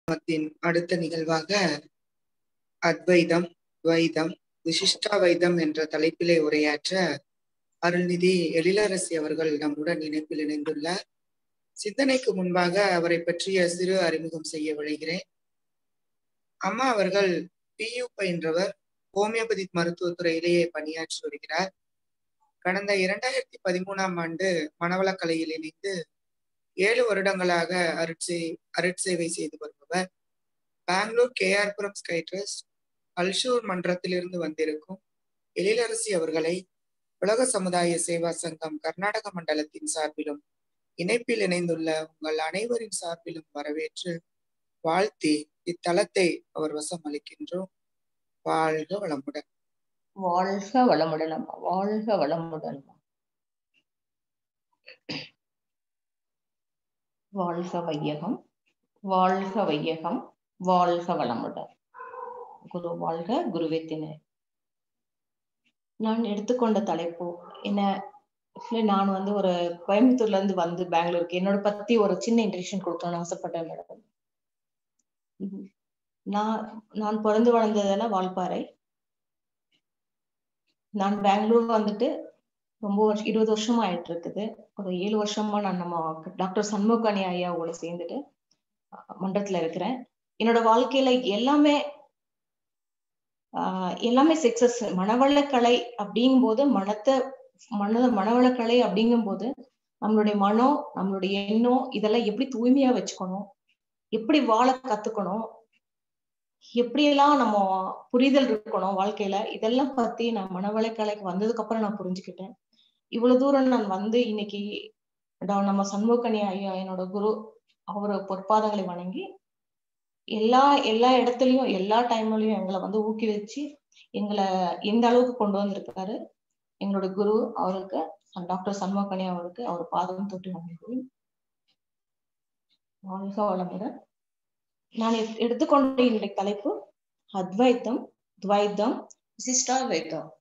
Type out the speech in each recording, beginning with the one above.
அடுத்த நிகழ்வாக அத்வைதம், துவைதம், விசிஷ்டாவைதம் என்ற தலைப்பிலே உரையாற்ற அருள்நிதி எழிலரசி அவர்கள் நம்முடன் இணைப்பில் இணைந்துள்ளார். சிந்தனைக்கு முன்பாக அவரை பற்றிய சிறு அறிமுகம் செய்ய விளைகிறேன். அம்மா அவர்கள் PU பயின்றவர், ஹோமியோபதி மருத்துவத்துறையிலேயே பணியாற்றி வருகிறார். கடந்த 2013ஆம் ஆண்டு மனவளக்கலையில் இணைந்து 7 வருடங்களாக அருட்சேவை செய்து வருபவர். Bangalore KR Puram SKY trust Ulsoor மன்றத்திலிருந்து வந்திருக்கும் எழிலரசி அவர்களை உலக சமுதாய சேவா சங்கம் கர்நாடக மண்டலத்தின் சார்பிலும் இணைப்பில் இணைந்துள்ள உங்கள் அனைவரின் சார்பிலும் வரவேற்று வாழ்த்தி இத்தலத்தை அவர் வசம் அளிக்கின்றோம். வாழ்க வளமுடன். வாழ்க வளமுடன் அம்மா, வாழ்க வளமுடன். வாழ்க வையகம், வாழ்க வையகம், வாழ்க வளமுடன். குரு வாழ்க, குருவே துணை. நான் எடுத்துக்கொண்ட தலைப்பு என்ன, நான் ஒரு கோயம்புத்தூர்ல இருந்து வந்து பெங்களூருக்கு என்னோட பத்தி ஒரு சின்ன இன்ட்ரடக்ஷன் கொடுக்கணும்னு ஆசைப்பட்டேன் மேடம். நான் பிறந்து வளர்ந்ததெல்லாம் வால்பாறை. நான் பெங்களூர் வந்துட்டு ரொம்ப 20 வருஷமா ஆயிட்டு இருக்குது. ஒரு 7 வருஷமா நான் நம்ம டாக்டர் சண்முகணி ஐயாவோட சேர்ந்துட்டு மன்றத்துல இருக்கிறேன். என்னோட வாழ்க்கையில எல்லாமே சக்சஸ். மனவளக்கலை அப்படிங்கும் போது மனவளக்கலை அப்படிங்கும் போது நம்மளுடைய மனம், நம்மளுடைய எண்ணம் இதெல்லாம் எப்படி தூய்மையா வச்சுக்கணும், எப்படி வாழ கத்துக்கணும், எப்படியெல்லாம் நம்ம புரிதல் இருக்கணும் வாழ்க்கையில, இதெல்லாம் பத்தி நான் மனவளக்கலைக்கு வந்ததுக்கு அப்புறம் நான் புரிஞ்சுக்கிட்டேன். இவ்வளவு தூரம் நான் வந்து இன்னைக்கு நம்ம சண்முகணி ஐயா என்னோட குரு, அவரு பொற்பாதங்களை வணங்கி எல்லா இடத்துலயும் எல்லா டைம்லயும் எங்களை வந்து ஊக்குவிச்சு எங்களை எந்த அளவுக்கு கொண்டு வந்திருக்காரு எங்களோட குரு. அவருக்கு டாக்டர் சண்முகணி அவருக்கு அவர் பாதம் தொட்டு வணங்குகிறேன். வாழ்க வளமுடன். நான் எடுத்துக்கொண்ட இன்றைய தலைப்பு அத்வைத்தம், துவைத்தம், விசிஷ்டாவைத்தம்.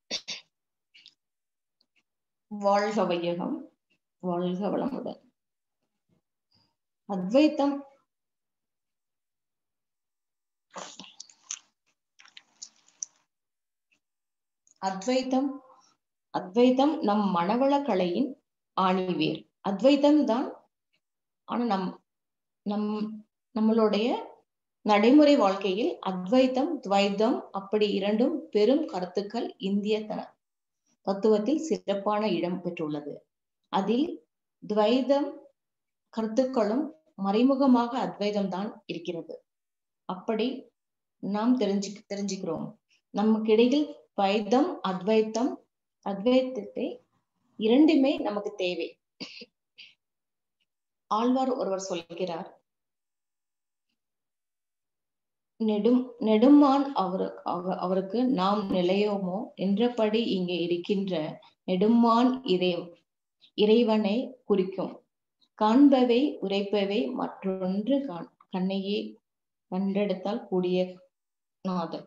வாழ்க வையகம், வாழ்க வளமுடன். அத்வைத்தம் அத்வைத்தம் நம் மனவளக்கலையின் ஆணிவேர். அத்வைத்தம் தான். ஆனா நம்மளுடைய நடைமுறை வாழ்க்கையில் அத்வைத்தம், துவைத்தம் அப்படி இரண்டும் பெரும் கருத்துக்கள் இந்திய தத்துவத்தில் சிறப்பான இடம் பெற்றுள்ளது. அதில் துவைதம் கருத்துக்களும் மறைமுகமாக அத்வைதம் தான் இருக்கிறது. அப்படி நாம் தெரிஞ்சுக்கிறோம். நமக்கிடையில் துவைதம், அத்வைத்தத்தை இரண்டுமே நமக்கு தேவை. ஆழ்வார் ஒருவர் சொல்கிறார், நெடுமான் அவருக்கு நாம் நிலையோமோ என்றபடி இங்கே இருக்கின்ற நெடுமான் இறைவனை குறிக்கும். காண்பவை உரைப்பவை மற்றொன்று கண்ணையே கண்டெடுத்தால் கூடிய நாதன்.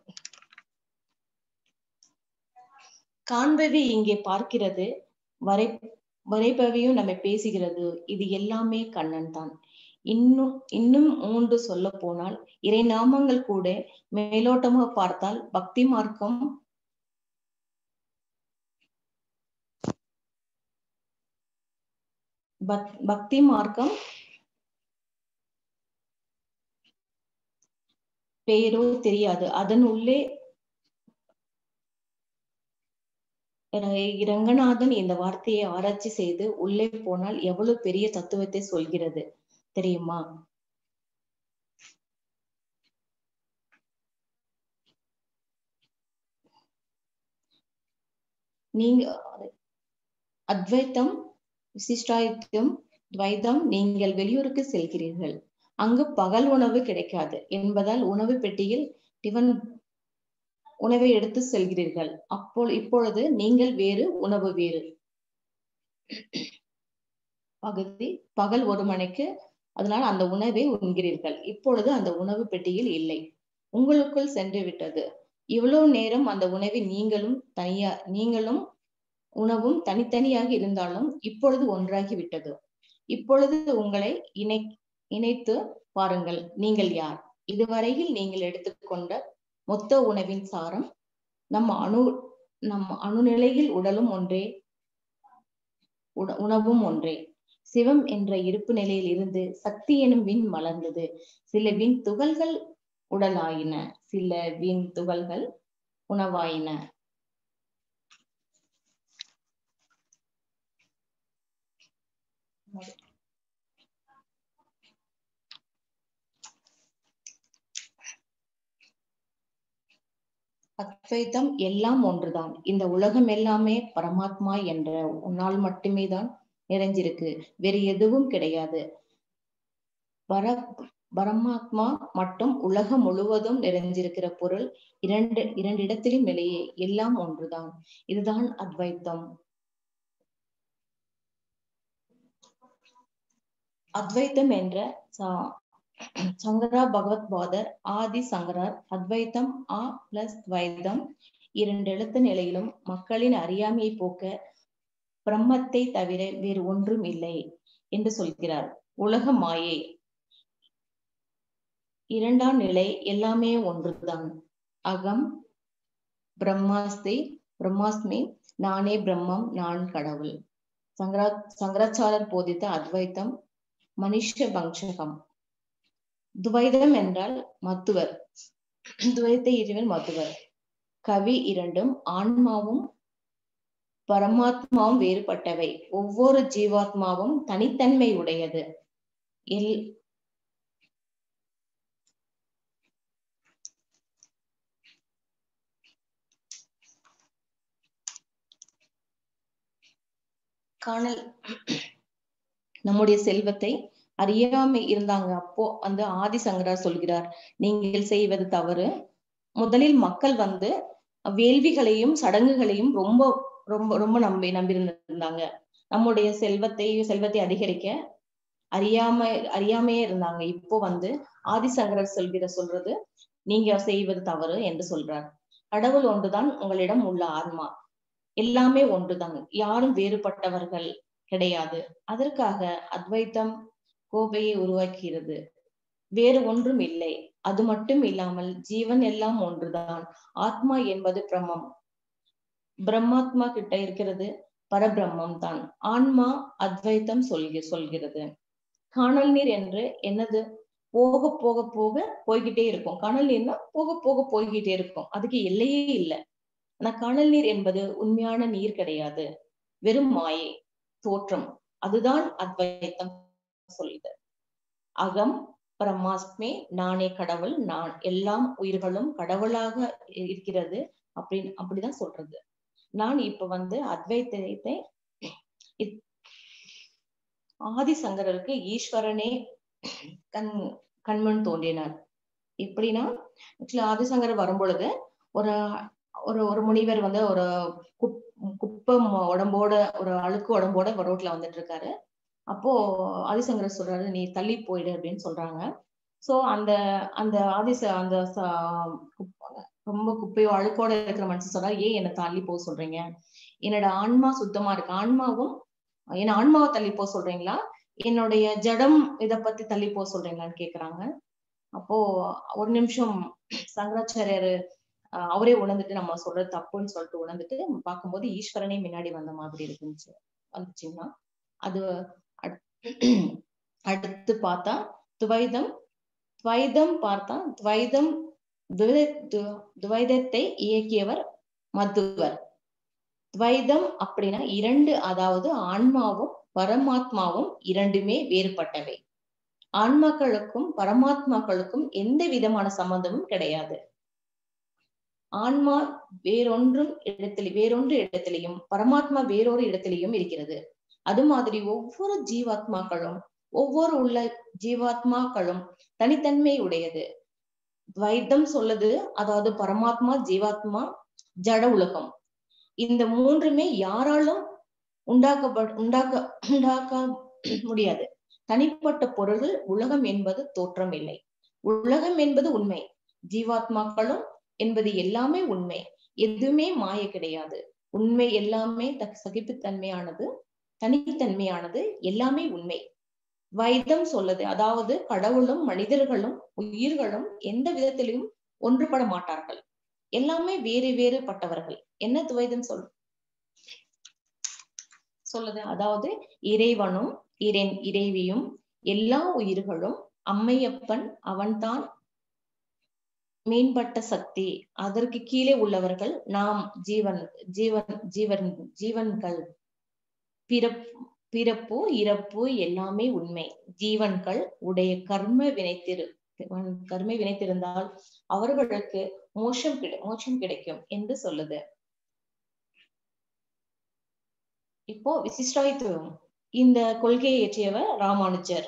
காண்பவை இங்கே பார்க்கிறது, வரைபவையும் நம்ம பேசுகிறது. இது எல்லாமே கண்ணன் தான். இன்னும் 3 சொல்ல போனால் இறை நாமங்கள் கூட மேலோட்டமாக பார்த்தால் பக்தி மார்க்கம் பெயரோ தெரியாது. அதன் உள்ளே ரங்கநாதன் இந்த வார்த்தையை ஆராய்ச்சி செய்து உள்ளே போனால் எவ்வளவு பெரிய தத்துவத்தை சொல்கிறது தெரியுமா? நீங்க அத்வைத்தம், விசிஷ்டாயித்தம், துவைதம், நீங்கள் வெளியூருக்கு செல்கிறீர்கள். அங்கு பகல் உணவு கிடைக்காது என்பதால் உணவு பெட்டியில் உணவை எடுத்து செல்கிறீர்கள். இப்பொழுது நீங்கள் வேறு, உணவு வேறு. பகல் 1 மணிக்கு, அதனால அந்த உணவை உண்கிறீர்கள். இப்பொழுது அந்த உணவு பெட்டியில் இல்லை, உங்களுக்குள் சென்று விட்டது. இவ்வளவு நேரம் அந்த உணவை நீங்களும் உணவும் தனித்தனியாக இருந்தாலும் இப்பொழுது ஒன்றாகி விட்டது. இப்பொழுது உங்களை இணைத்து பாருங்கள், நீங்கள் யார்? இதுவரையில் நீங்கள் எடுத்துக்கொண்ட மொத்த உணவின் சாரம் நம் அணுநிலையில் உடலும் ஒன்றே, உணவும் ஒன்றே. சிவம் என்ற இருப்பு நிலையில் இருந்து சக்தி எனும் விண் மலர்ந்தது. சில விண் துகள்கள் உடலாயின, சில விண் துகள்கள் உணவாயின. அத்வைதம் எல்லாம் ஒன்றுதான். இந்த உலகம் எல்லாமே பரமாத்மா என்ற உன்னால் மட்டுமே தான் நிறைஞ்சிருக்கு, வேறு எதுவும் கிடையாது. பரமாத்மா மட்டும் உலகம் முழுவதும் நிறைஞ்சிருக்கிற பொருள் இரண்டு இடத்திலும் நிலையே, எல்லாம் ஒன்றுதான். இதுதான் அத்வைத்தம். அத்வைத்தம் என்ற சங்கரா பகவத் பாதர் ஆதி சங்கரர் அத்வைத்தம் பிளஸ் துவைதம் இரண்டு எழுத்து நிலையிலும் மக்களின் அறியாமையை போக்க பிரம்மத்தை தவிர வேறு ஒன்றும் இல்லை என்று சொல்கிறார். உலக மாயை இரண்டாம் நிலை, எல்லாமே ஒன்றுதான். அகம் பிரம்மாஸ்மி, நானே பிரம்மம், நான் கடவுள். சங்கராச்சாரர் போதித்த அத்வைத்தம் மனுஷ பங்சகம். துவைதம் என்றால் மத்துவர், துவைத்த இறைவன் மத்துவர். கவி இரண்டும் ஆன்மாவும் பரமாத்மாவும் வேறுபட்டவை. ஒவ்வொரு ஜீவாத்மாவும் தனித்தன்மை உடையது. காணல் நம்முடைய செல்வத்தை அறியாமை இருந்தாங்க. அப்போ அந்த ஆதிசங்கரர் சொல்கிறார், நீங்கள் செய்வது தவறு. முதலில் மக்கள் வேள்விகளையும் சடங்குகளையும் ரொம்ப ரொம்ப ரொம்ப நம்பியிருந்தாங்க. நம்முடைய செல்வத்தை அதிகரிக்க அறியாமையே இருந்தாங்க. இப்போ ஆதிசங்கரர் சொல்றது, நீங்க செய்வது தவறு என்று சொல்றார். கடவுள் ஒன்றுதான், உங்களிடம் உள்ள ஆன்மா எல்லாமே ஒன்றுதான், யாரும் வேறுபட்டவர்கள் கிடையாது. அதற்காக அத்வைத்தம் கோபையை உருவாக்குகிறது, வேறு ஒன்றும் இல்லை. அது மட்டும் இல்லாமல் ஜீவன் எல்லாம் ஒன்றுதான். ஆத்மா என்பது பிரம்மாத்மா கிட்ட இருக்கிறது பரபிரம்மம் தான். ஆன்மா அத்வைத்தம் சொல்கிறது. காணல் நீர் என்று என்னது? போக போக போக போய்கிட்டே இருக்கும். காணல் நீர்னா போக போக போய்கிட்டே இருக்கும், அதுக்கு எல்லையே இல்லை. ஆனா காணல் நீர் என்பது உண்மையான நீர் கிடையாது, வெறும் மாயை தோற்றம். அதுதான் அத்வைத்தம் சொல்லுது. அகம் பிரம்மாஸ்மி, நானே கடவுள், நான் எல்லா உயிர்களும் கடவுளாக இருக்கிறது அப்படிதான் சொல்றது. நான் இப்ப அத்வைத்தத்தை ஆதிசங்கரருக்கு ஈஸ்வரனே கண்மண் தோன்றினார். எப்படின்னா, ஆதிசங்கர் வரும்பொழுது ஒரு முனிவர் ஒரு குப்பம் உடம்போட, ஒரு அழுக்கு உடம்போட ரோட்ல வந்துட்டு இருக்காரு. அப்போ ஆதிசங்கரர் சொல்றாரு, நீ தள்ளி போயிடு அப்படின்னு சொல்றாங்க. சோ அந்த அந்த ரொம்ப குப்பையோ அழுக்கோட இருக்கிற மனுஷன் சொல்றாரு, ஏன் என்னை தள்ளி போக சொல்றீங்க? என்னோட ஆன்மா சுத்தமா இருக்கு. ஆன்மாவை தள்ளி போக சொல்றீங்களா, என்னுடைய ஜடம் இதை பத்தி தள்ளி போக சொல்றீங்களான்னு கேக்குறாங்க. அப்போ ஒரு நிமிஷம் சங்கராச்சாரியர் அவரே உணர்ந்துட்டு, நம்ம சொல்றது தப்புன்னு சொல்லிட்டு உணர்ந்துட்டு பார்க்கும்போது ஈஸ்வரனே முன்னாடி வந்த மாதிரி வந்துச்சுன்னா, அது அடுத்து பார்த்தா துவைதம் பார்த்தா துவைதத்தை இயக்கியவர் மத்துவர். துவைதம் அப்படின்னா இரண்டு, அதாவது ஆன்மாவும் பரமாத்மாவும் இரண்டுமே வேறுபட்டவை. ஆன்மாக்களுக்கும் பரமாத்மாக்களுக்கும் எந்த விதமான சம்பந்தமும் கிடையாது. ஆன்மா வேறொன்று இடத்திலையும் பரமாத்மா வேறொரு இடத்திலையும் இருக்கிறது. அது மாதிரி ஒவ்வொரு ஜீவாத்மாக்களும் தனித்தன்மை உடையது. துவைத்தம் சொல்லுது, அதாவது பரமாத்மா, ஜீவாத்மா, ஜட உலகம், இந்த மூன்றுமே யாராலும் உண்டாக்க முடியாது. தனிப்பட்ட பொருள்கள். உலகம் என்பது தோற்றம் இல்லை, உலகம் என்பது உண்மை. ஜீவாத்மாக்களும் என்பது எல்லாமே உண்மை, எதுவுமே மாய கிடையாது. உண்மை எல்லாமே சகிப்புத்தன்மையானது, தனித்தன்மையானது, எல்லாமே உண்மை. வைதம் சொல்லுது, அதாவது கடவுளும் மனிதர்களும் உயிர்களும் எந்த விதத்திலும் ஒன்றுபட மாட்டார்கள், எல்லாமே வேறு வேறுபட்டவர்கள். என்ன துவைதம் சொல்லுது, அதாவது இறைவனும் இறைவியும் எல்லா உயிர்களும் அம்மையப்பன் அவன்தான் மேம்பட்ட சக்தி, அதற்கு கீழே உள்ளவர்கள் நாம் ஜீவன்கள், பிறப்பு இறப்பு எல்லாமே உண்மை. ஜீவன்கள் உடைய கர்ம வினைத்திருந்தால் அவர்களுக்கு மோட்சம் கிடைக்கும் என்று சொல்லுது. இப்போ விசிஷ்டாயுத்துவம், இந்த கொள்கையை இயற்றியவர் ராமானுஜர்.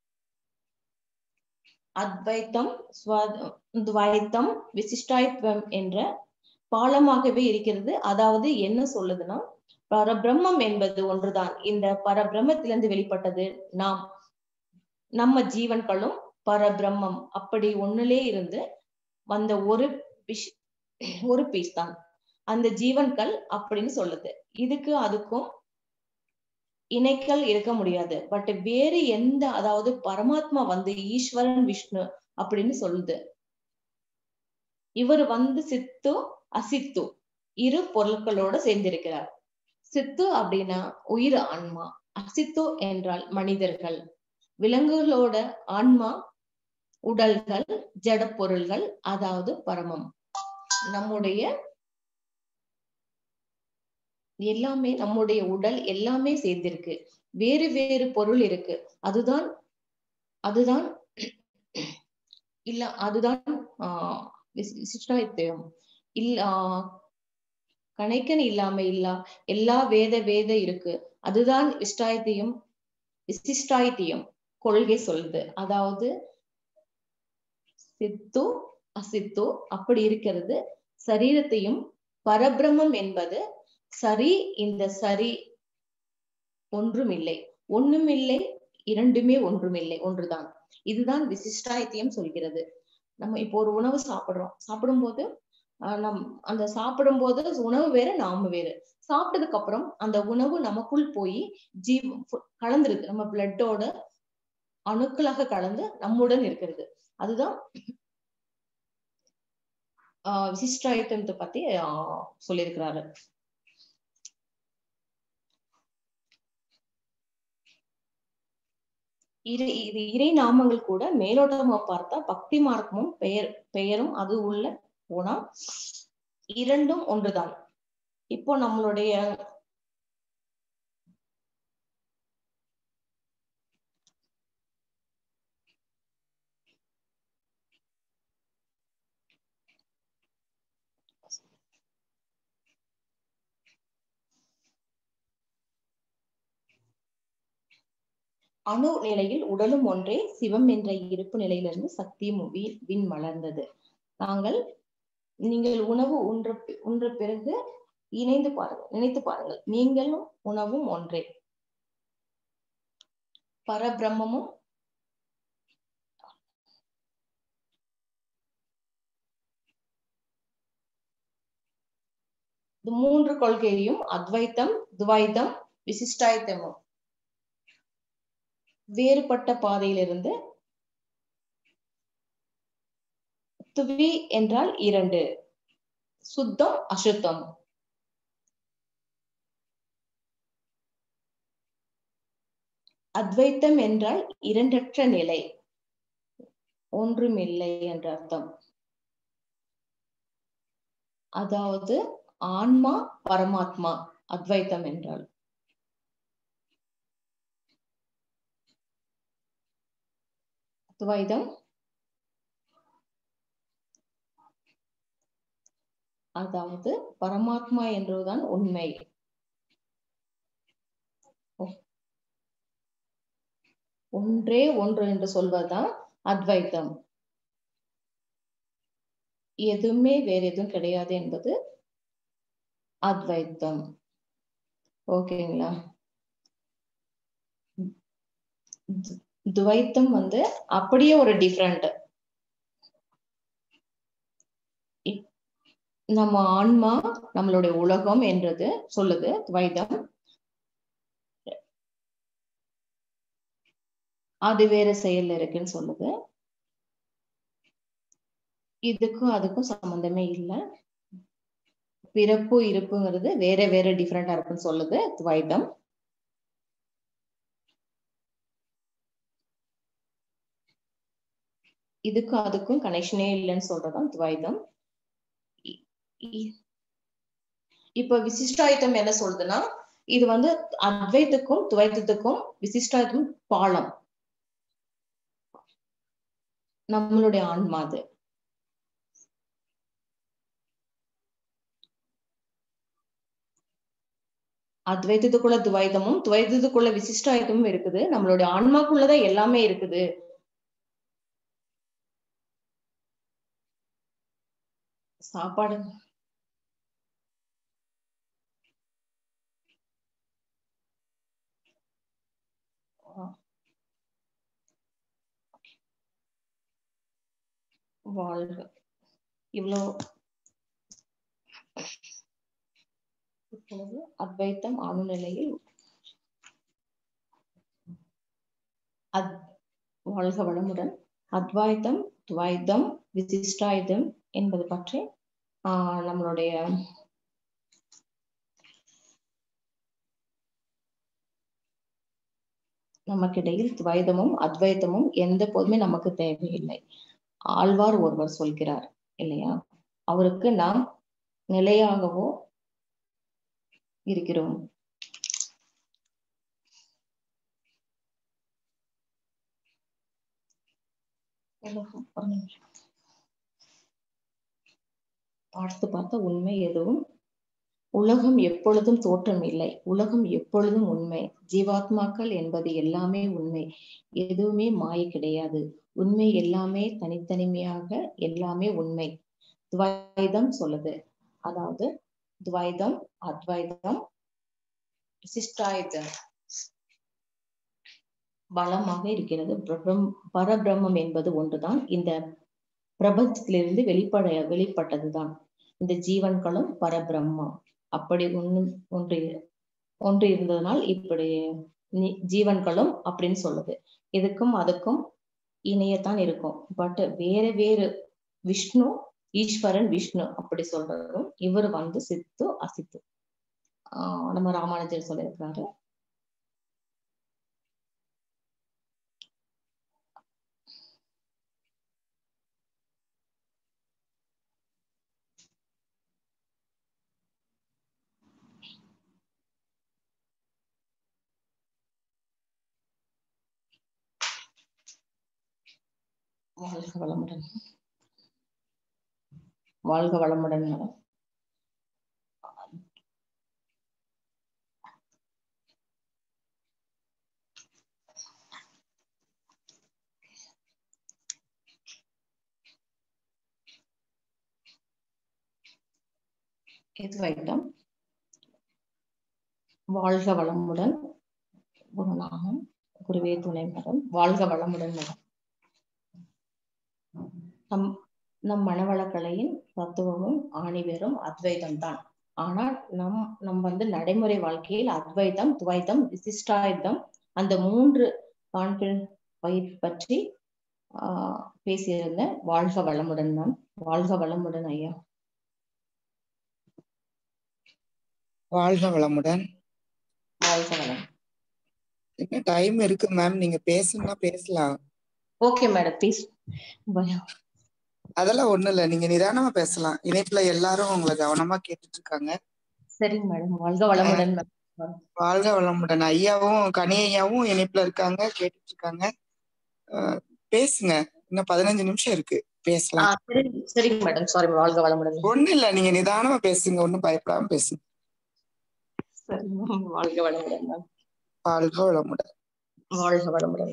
அத்வைத்தம் துவைத்தம் விசிஷ்டாயுத்துவம் என்ற பாலமாகவே இருக்கிறது. அதாவது என்ன சொல்லுதுன்னா, பரபிரம்மம் என்பது ஒன்றுதான். இந்த பரபிரம்மத்திலிருந்து வெளிப்பட்டது நம்ம ஜீவன்களும் பரபிரம்மம் அப்படி ஒண்ணுலே இருந்து வந்த ஒரு பீஸ் தான் அந்த ஜீவன்கள் அப்படின்னு சொல்லுது. இதுக்கு அதுக்கும் இணைக்கல் இருக்க முடியாது. பட் வேறு எந்த, அதாவது பரமாத்மா ஈஸ்வரன் விஷ்ணு அப்படின்னு சொல்லுது. இவர் சித்து அசித்து இரு பொருட்களோட சேர்ந்திருக்கிறார். சித்து அப்படின்னா உயிர் ஆன்மா, அசித்து என்றால் மனிதர்கள், விலங்குகளோட ஆன்மா உடல்கள், ஜட பொருள்கள், அதாவது பரமம். நம்முடைய எல்லாமே, நம்முடைய உடல் எல்லாமே சேர்ந்திருக்கு, வேறு வேறு பொருள் இருக்கு. அதுதான் விசிஷ்டாயுத்தம் கணைக்கன் இல்லாம எல்லா வேத இருக்கு. அதுதான் விசிஷ்டாயுத்தியம் கொள்கை சொல்லுது. அதாவது சித்து அசித்து அப்படி இருக்கிறது. சரீரத்தையும் பரபிரம்மம் என்பது சரி, இந்த சரி ஒன்றுமில்லை, இரண்டுமே ஒன்றுமில்லை, ஒன்றுதான். இதுதான் விசிஷ்டாயுத்தியம் சொல்கிறது. நம்ம இப்போ ஒரு உணவு சாப்பிடும்போது அந்த சாப்பிடும்போது உணவு வேற, நாம வேறு. சாப்பிட்டதுக்கு அப்புறம் அந்த உணவு நமக்குள் போய் கலந்துருக்கு, நம்ம பிளட்டோட அணுக்களாக கலந்து நம்முடன் இருக்கிறது. அதுதான் விசிஷ்டாயுத்தத்தை பத்தி சொல்லியிருக்கிறாரு. இறை நாமங்கள் கூட மேலோட்டமா பார்த்தா பக்தி மார்க்கமும் பெயரும் அது உள்ள போனா இரண்டும் ஒன்றுதான். இப்போ நம்மளுடைய அணு நிலையில் உடலும் ஒன்றே, சிவம் என்ற இருப்பு நிலையிலிருந்து சக்தியும் விண் மலர்ந்தது. நீங்கள் உணவு உன்ற பிறகு நினைத்து பாருங்கள், நீங்களும் உணவும் ஒன்றே, பரபிரம்மமும் மூன்று கொள்கையையும் அத்வைத்தம் துவைத்தம் விசிஷ்டாயுத்தமும் வேறுபட்ட பாதையிலிருந்து, துவி என்றால் இரண்டு, சுத்தம் அசுத்தம், அத்வைத்தம் என்றால் இரண்டற்ற நிலை, ஒன்றுமில்லை என்ற அர்த்தம். அதாவது ஆன்மா பரமாத்மா, அத்வைத்தம் என்றால். துவைதம் அதாவது பரமாத்மா என்றுதான் உண்மை, ஒன்றே ஒன்று என்று சொல்வதுதான் அத்வைத்தம். எதுவுமே வேற எதுவும் கிடையாது என்பது அத்வைத்தம். ஓகேங்களா? துவைத்தம் அப்படியே ஒரு டிஃபரெண்ட். நம்ம ஆன்மா நம்மளுடைய உலகம் என்றது சொல்லுது துவைதம். அது வேற செயல்ல இருக்குன்னு சொல்லுது. இதுக்கும் அதுக்கும் சம்பந்தமே இல்லை. பிறப்பு இருப்புங்கிறது வேற வேற டிஃப்ரெண்டா இருக்குன்னு சொல்லுது துவைதம். இதுக்கும் அதுக்கும் கனெக்ஷனே இல்லைன்னு சொல்றதுதான் துவைதம். இப்ப விசிஷ்டாயுதம் என்ன சொல்றதுன்னா, இது வந்து அத்வைத்துக்கும் துவைதத்துக்கும் விசிஷ்டாயுதம் பாலம். நம்மளுடைய ஆன்மா அது. அத்வைதத்துக்குள்ள துவைதமும் துவைதத்துக்குள்ள விசிஷ்டாயுதமும் இருக்குது. நம்மளுடைய ஆன்மாக்குள்ளதான் எல்லாமே இருக்குது. சாப்பாடு வாழ்க. இவ்வளோ இப்பொழுது அத்வைத்தம் அணு நிலையில் வாழ்க வளமுடன். அத்வைத்தம் துவைதம் விசிஷ்டாயுதம் என்பது பற்றி நம்மளுடைய நமக்கிடையில் துவைதமும் அத்வைத்தமும் எந்த போதுமே நமக்கு தேவையில்லை. ஆழ்வார் ஒருவர் சொல்கிறார் இல்லையா, அவருக்கு நாம் நிலையாகவோ இருக்கிறோம். பார்த்து பார்த்த உண்மை எதுவும் உலகம் எப்பொழுதும் தோற்றம் இல்லை, உலகம் எப்பொழுதும் உண்மை. ஜீவாத்மாக்கள் என்பது எல்லாமே உண்மை, எதுவுமே மாயை கிடையாது. உண்மை எல்லாமே தனித்தனிமையாக எல்லாமே உண்மை. துவைதம் சொல்லுது. அதாவது துவைதம் அத்வைதம் விசிஷ்டாயுதம் பலமாக இருக்கிறது. பரபிரம்மம் என்பது ஒன்றுதான். இந்த பிரபஞ்சத்திலிருந்து வெளிப்பட்டதுதான் இந்த ஜீவன்களும் பரபிரம்மம். அப்படி ஒன்று இருந்ததனால் இப்படி ஜீவன்களும் அப்படின்னு சொல்லுது. இதுக்கும் அதுக்கும் இணையத்தான் இருக்கும். பட் வேற வேறு விஷ்ணு ஈஸ்வரன் விஷ்ணு அப்படி சொல்றதும் இவர் வந்து சித்து அசித்து. நம்ம ராமானுஜர் சொல்லியிருக்கிறாரு. வாழ்க வளமுடன். வாழ்க வளமுடன். துவைதம். வாழ்க வளமுடன். குருநாமம் குருவே துணை மரம். வாழ்க வளமுடன் மரம். நம் மனவளக்கலையின் தத்துவமும் ஆணிவேரும் அத்வைதம் தான். ஆனால் நம் வந்து நடைமுறை வாழ்க்கையில் அத்வைதம் துவைதம் விசிஷ்டாயுதம் அந்த 3 பயிர் பற்றி பேசியிருந்தேன். வாழ்க வளமுடன் தான். வாழ்க வளமுடன் ஐயா. வாழ்க வளமுடன். வாழ்க வளம். என்ன டைம் இருக்கு மேம், நீங்க பேசணும்னா பேசலாம். Okay madam, please. அதெல்லாம் ஒண்ணும் இல்ல, நீங்க நிதானமா பேசலாம். இணைப்புல எல்லாரும் உங்களை கவனமா கேட்டுட்டு இருக்காங்க. சரிங்க மேடம். வாழ்க வளமுடன். வாழ்க வளமுடன். ஐயாவும் கனி ஐயாவும் இணைப்புல இருக்காங்க, கேட்டுட்டு இருக்காங்க. பேசுங்க, இன்னும் 15 நிமிஷம் இருக்கு, பேசலாம். சரிங்க மேடம். சாரி. வாழ்க வளமுடன். ஒண்ணும் இல்ல, நீங்க நிதானமா பேசுங்க, ஒண்ணும் பயப்படாம பேசுங்க. வாழ்க வளமுடன். வாழ்க வளமுடன். வாழ்க வளமுடன்.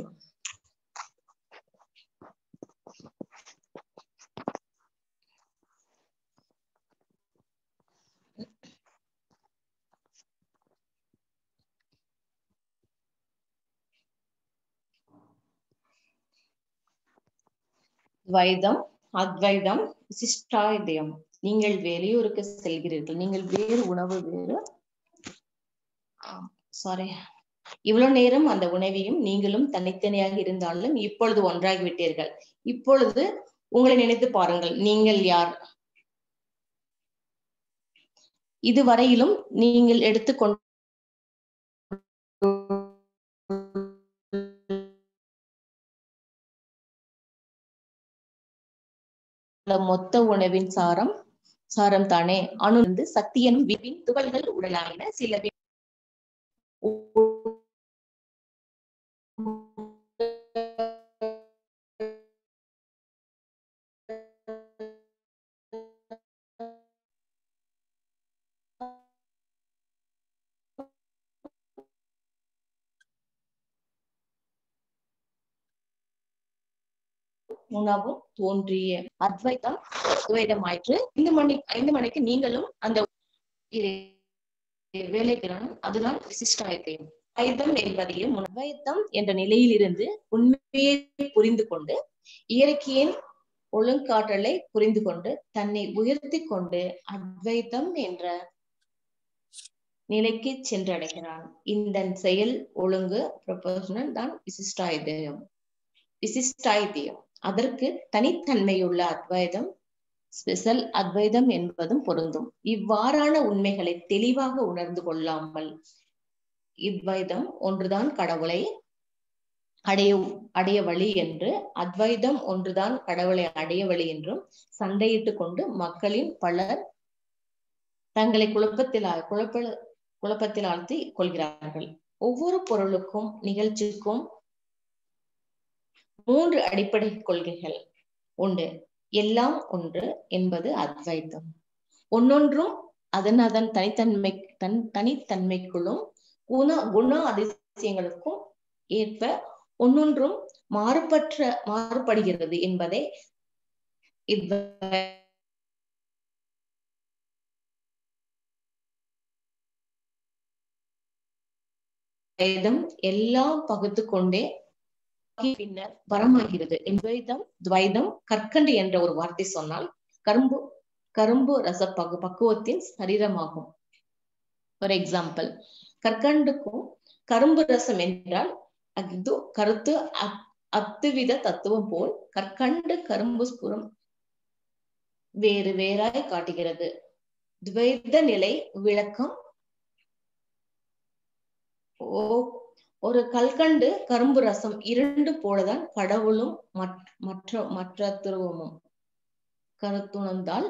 துவைதம் அத்வைதம் விசிஷ்டாயுதம். நீங்கள் வெளியூருக்கு செல்கிறீர்கள், நீங்கள் வேறு உணவு வேறு சாரி இவ்வளவு நேரம் அந்த உணவையும் நீங்களும் தனித்தனியாக இருந்தாலும் இப்பொழுது ஒன்றாகி விட்டீர்கள். இப்பொழுது உங்களை நினைத்து பாருங்கள், நீங்கள் யார்? இதுவரையிலும் நீங்கள் எடுத்துக்கொண்ட மொத்த உணவின் சாரம் தானே. அணுந்து சக்தி எனும் விபின் துகள்கள் உடலாயின சில உணவும் தோன்றிய அத்வைதம் துவைதமாயிற்று. 5 மணிக்கு நீங்களும் அந்த வேலைக்கிறனும் அதுதான் விசிஷ்டாயத்தையும். அத்வைதம் என்பதையும் அத்வைதம் என்ற நிலையில் இருந்து உண்மையை புரிந்து கொண்டு இயற்கையின் ஒழுங்காற்றலை புரிந்து கொண்டு தன்னை உயர்த்தி கொண்டு அத்வைதம் என்ற நிலைக்கு சென்றடைகிறான். இந்த செயல் ஒழுங்கு ப்ரொபோஷனல் தான் விசிஷ்டாயதயம். அதற்கு தனித்தன்மையுள்ள அத்வைதம், ஸ்பெஷல் அத்வைதம் என்பதும் பொருந்தும். இவ்வாறான உண்மைகளை தெளிவாக உணர்ந்து கொள்ளாமல் இத்வைதம் ஒன்றுதான் கடவுளை அடைய வழி என்று, அத்வைதம் ஒன்றுதான் கடவுளை அடைய வழி என்றும் சண்டையிட்டு கொண்டு மக்களின் பலர் தங்களை குழப்பத்தில் ஆழ்த்தி கொள்கிறார்கள். ஒவ்வொரு பொருளுக்கும் நிகழ்ச்சிக்கும் 3 அடிப்படை கொள்கைகள் உண்டு. எல்லாம் ஒன்று என்பது அத்வைதம். ஒன்னொன்றும் அதன் தனித்தன்மைக்குள்ளும் குண அதிசயங்களுக்கும் ஏற்ப ஒன்னொன்றும் மாறுபடுகிறது என்பதை எல்லாம் பகுத்து கொண்டே பின்னர் வரமாகிறது. துவைதம் கற்கண்டு என்ற ஒரு வார்த்தை சொன்னால் கரும்பு ரச பக்குவத்தின் சரீரமாகும். ஒரு எக்ஸாம்பிள், கற்கண்டுக்கும் கரும்பு ரசம் என்றால் கருத்து அத்துவித தத்துவம் போல் கற்கண்டு கரும்பு புறம் வேறாய் காட்டுகிறது. துவைத நிலை விளக்கம் ஒரு கல்கண்டு கரும்பு ரசம் இரண்டு போலதான் கடவுளும் மற்ற துருவமும் கருத்துணர்ந்தால்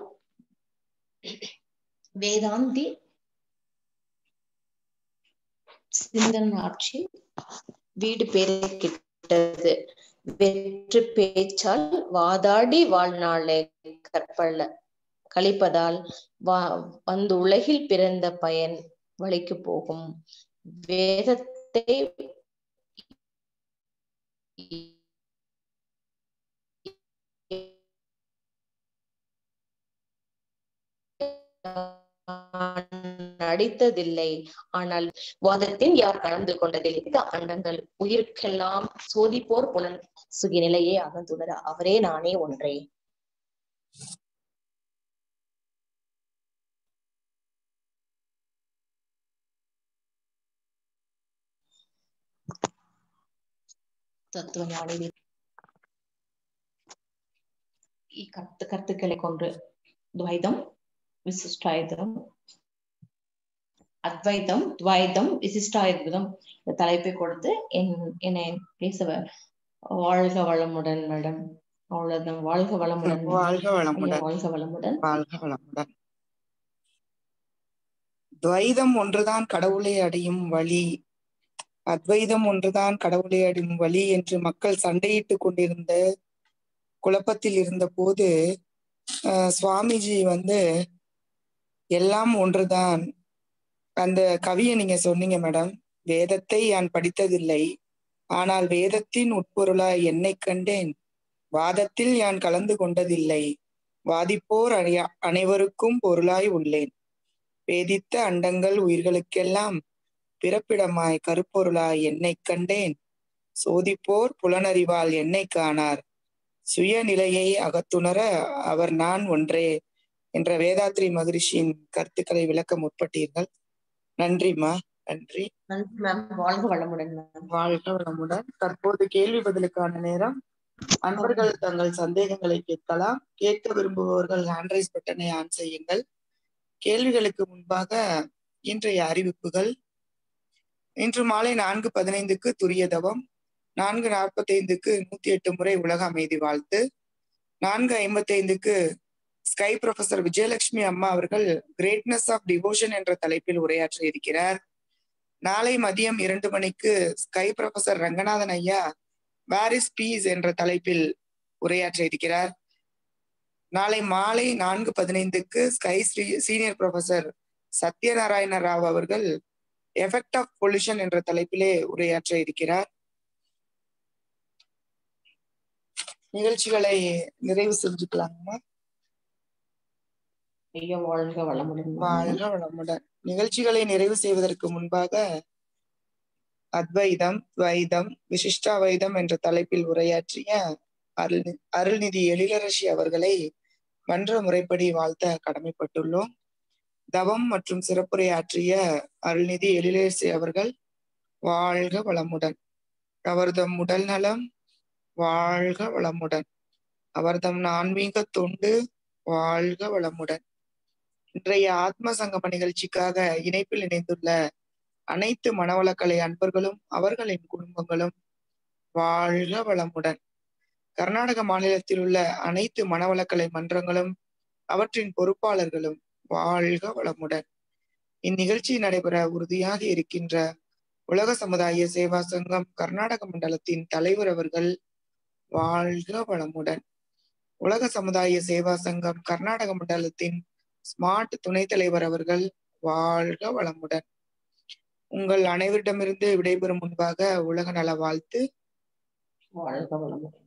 வேதாந்தி சிந்தனாட்சி வீடு பேரை கிட்டது. வெற்று பேச்சால் வாதாடி வாழ்நாளை கழிப்பதால் வந்து உலகில் பிறந்த பயன் வழிக்கு போகும். வேதத்தை நடித்ததில்லை. ஆனால் வாதத்தின் யார் கலந்து கொண்டதில்லை. அண்டங்கள் உயிருக்கெல்லாம் சோதிப்போர் புலன் சுகி நிலையே அகந்துணர அவரே நானே ஒன்றே. தத்துவ ஞானி கருத்துக்களை கொண்டு துவைதம் விசிஷ்டாயுதம் அத்வைதம் துவைதம் விசிஷ்டாயுதம் தலைப்பை கொடுத்து என்னை பேச வாழ்க வளமுடன் மேடம். அவ்வளவுதான். வாழ்க வளமுடன். வாழ்க வளமுடன். வாழ்க வளமுடன். வாழ்க வளமுடன். துவைதம் ஒன்றுதான் கடவுளை அடையும் வழி, அத்வைதம் ஒன்றுதான் கடவுளை அடையும் வழி என்று மக்கள் சண்டையிட்டு கொண்டிருந்த குழப்பத்தில் இருந்த போது சுவாமிஜி எல்லாம் ஒன்றுதான் அந்த கவியை நீங்க சொன்னீங்க மேடம். வேதத்தை நான் படித்ததில்லை, ஆனால் வேதத்தின் உட்பொருளாய் என்னை கண்டேன். வாதத்தில் யான் கலந்து கொண்டதில்லை, வாதிப்போர் அனைவருக்கும் பொருளாய் உள்ளேன். வேதித்த அண்டங்கள் உயிர்களுக்கெல்லாம் பிறப்பிடமாய் கருப்பொருளாய் என்னை கண்டேன். சோதிப்போர் புலனறிவால் என்னை காணார், சுயநிலையை அகத்துணர அவர் நான் ஒன்றே என்ற வேதாத்ரி மகரிஷியின் கருத்துக்களை விளக்க முற்பட்டீர்கள். நன்றிம்மா. நன்றி. நன்றி மேம். வாழ்க வளமுடன் மேம். வாழ்க வளமுடன். தற்போது கேள்வி பதிலுக்கான நேரம். அன்பர்கள் தங்கள் சந்தேகங்களை கேட்கலாம். கேட்க விரும்புபவர்கள் ஹேண்ட் ரைஸ் பட்டனை ஆன் செய்யுங்கள். கேள்விகளுக்கு முன்பாக இன்றைய அறிவிப்புகள். இன்று மாலை 4:15 துரிய தவம், 4:45 108 முறை உலக அமைதி வாழ்த்து, 4:55 ஸ்கை ப்ரொஃபசர் விஜயலட்சுமி அம்மா அவர்கள் கிரேட்னஸ் ஆஃப் டிவோஷன் என்ற தலைப்பில் உரையாற்ற இருக்கிறார். நாளை மதியம் 2 மணிக்கு ஸ்கை ப்ரொஃபசர் ரங்கநாதன் ஐயா வேர் இஸ் பீஸ் என்ற தலைப்பில் உரையாற்ற இருக்கிறார். நாளை மாலை 4:15 SKY senior professor Sathyanarayana Rao அவர்கள் எஃபெக்ட் ஆஃப் பொல்யூஷன் என்ற தலைப்பிலே உரையாற்ற இருக்கிறார். நிகழ்ச்சிகளை நிறைவு செஞ்சுக்கலாங்கம்மா. வாழ்க வளமுடன். வாழ்க வளமுடன். நிகழ்ச்சிகளை நிறைவு செய்வதற்கு முன்பாக அத்வைதம், துவைதம், விசிஷ்டாவைதம் என்ற தலைப்பில் உரையாற்றிய அருள்நிதி எழிலரசி அவர்களை மன்ற முறைப்படி வாழ்த்த கடமைப்பட்டுள்ளோம். தவம் மற்றும் சிறப்புரையாற்றிய அருள்நிதி எழிலரசி அவர்கள் வாழ்க வளமுடன். அவர்தம் உடல் நலம் வாழ்க வளமுடன். அவர்தம் ஆன்மீக தொண்டு வாழ்க வளமுடன். இன்றைய ஆத்ம சங்கம நிகழ்ச்சிக்காக இணைப்பில் இணைந்துள்ள அனைத்து மனவளக்கலை அன்பர்களும் அவர்களின் குடும்பங்களும் வாழ்க வளமுடன். கர்நாடக மாநிலத்தில் உள்ள அனைத்து மனவளக்கலை மன்றங்களும் அவற்றின் பொறுப்பாளர்களும் வாழ்க வளமுடன். இந்நிகழ்ச்சி நடைபெற உறுதியாக இருக்கின்ற உலக சமுதாய சேவா சங்கம் கர்நாடக மண்டலத்தின் தலைவர் அவர்கள் வாழ்க வளமுடன். உலக சமுதாய சேவா சங்கம் கர்நாடக மண்டலத்தின் ஸ்மார்ட் துணைத் தலைவர் அவர்கள் வாழ்க வளமுடன். உங்கள் அனைவரிடமிருந்து விடைபெறும் முன்பாக உலக நல வாழ்த்து. வாழ்க வளமுடன்.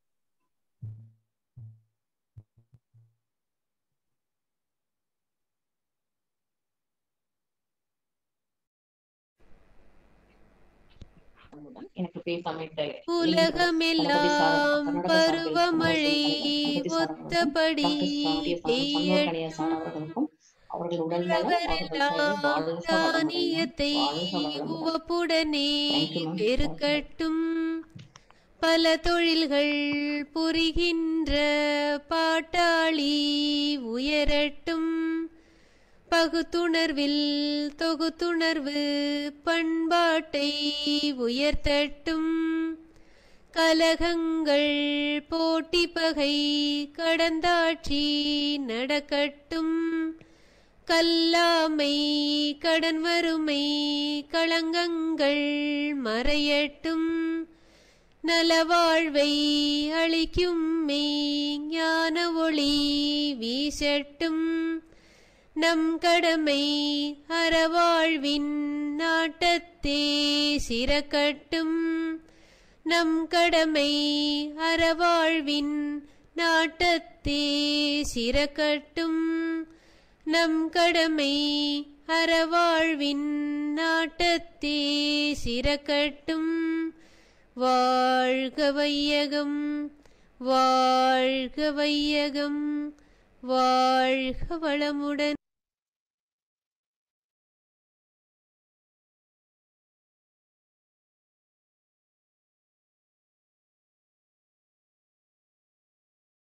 எனக்கு பேச உலகமெல்லாம் பருவமழை ஒத்தபடி பெய்யட்டும். உழவரெல்லாம் தானியத்தை உவப்புடனே பெருக்கட்டும். பல தொழில்கள் புரிகின்ற பாட்டாளி உயரட்டும். பகுத்துணர்வில் தொகுத்துணர்வு பண்பாட்டை உயர்த்தட்டும். கலகங்கள் போட்டி பகை கடந்தாட்சி நடக்கட்டும். கல்லாமை கடன் வறுமை களங்கங்கள் மறையட்டும். நலவாழ்வை அளிக்கும் மெய் ஞான ஒளி வீசட்டும். நம் கடமை அறவாழ்வின் நாட்டத்தே சிறக்கட்டும். நம் கடமை அறவாழ்வின் நாட்டத்தே சிறக்கட்டும். நம் கடமை அறவாழ்வின் நாட்டத்தே சிறக்கட்டும். வாழ்க வையகம், வாழ்க வையகம், வாழ்க வளமுடன்.